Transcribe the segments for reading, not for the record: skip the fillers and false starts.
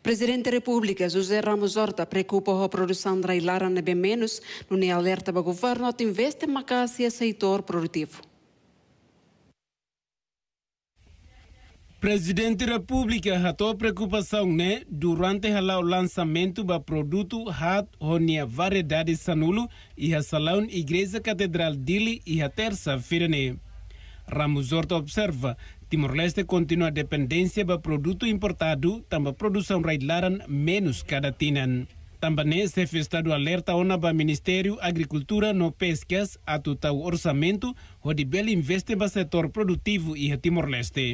Presidente da República, José Ramos Horta, preocupa com a produção de Ilaran bem menos, não é alerta para o governo que investe em macácia setor produtivo. Presidente da República ratou preocupação durante o lançamento do produto a variedade sanulo e a salão Igreja Catedral Dili e a terça-feira. Ramos Horta observa Timor-Leste continua a dependência do produto importado, também a produção railaran menos cada tinan. Também se fez estado alerta ao Ministério da Agricultura no Pescas a total orçamento onde bel investe no setor produtivo e a Timor-Leste.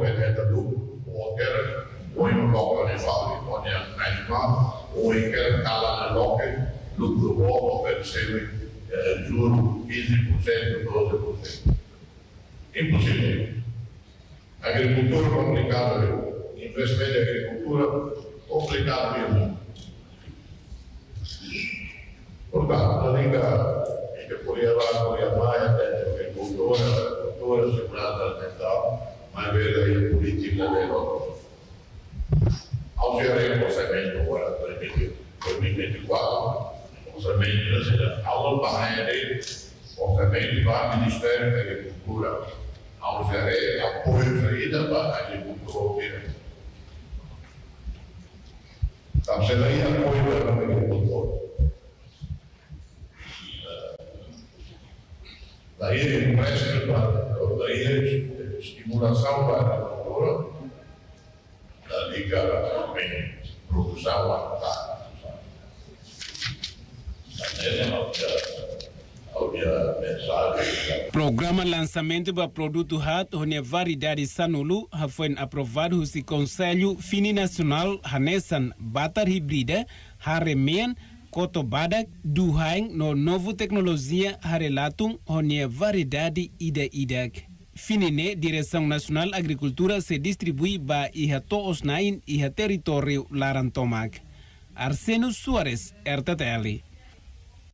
Impossível. Agricultura complicada, investimento em agricultura complicado mesmo. Portanto, a Liga que podia lá, podia mais, até agricultura, segurança alimentar, mas veio aí a política de nós. Ao gerar o orçamento agora, 2024, orçamento da cidade, ao painel, orçamento para o Ministério da Agricultura, ao gerar apoio saída para a agricultura. Estamos sendo aí apoio para a agricultura. Daí empréstimo, daí estimulação para a agricultura, da Liga também produção avançada. Programa lançamento do produto HAT, onde a variedade sanulu foi aprovado no Conselho Fini Nacional Hanesan Batar Hibrida, Haremen, Cotobadak, Duhain, no novo tecnologia Harelatum, onde a variedade Ida-Idak. Finine, Direção Nacional Agricultura se distribui para Ihato Osnain e a território Larantomac. Arseno Soares, RTTL.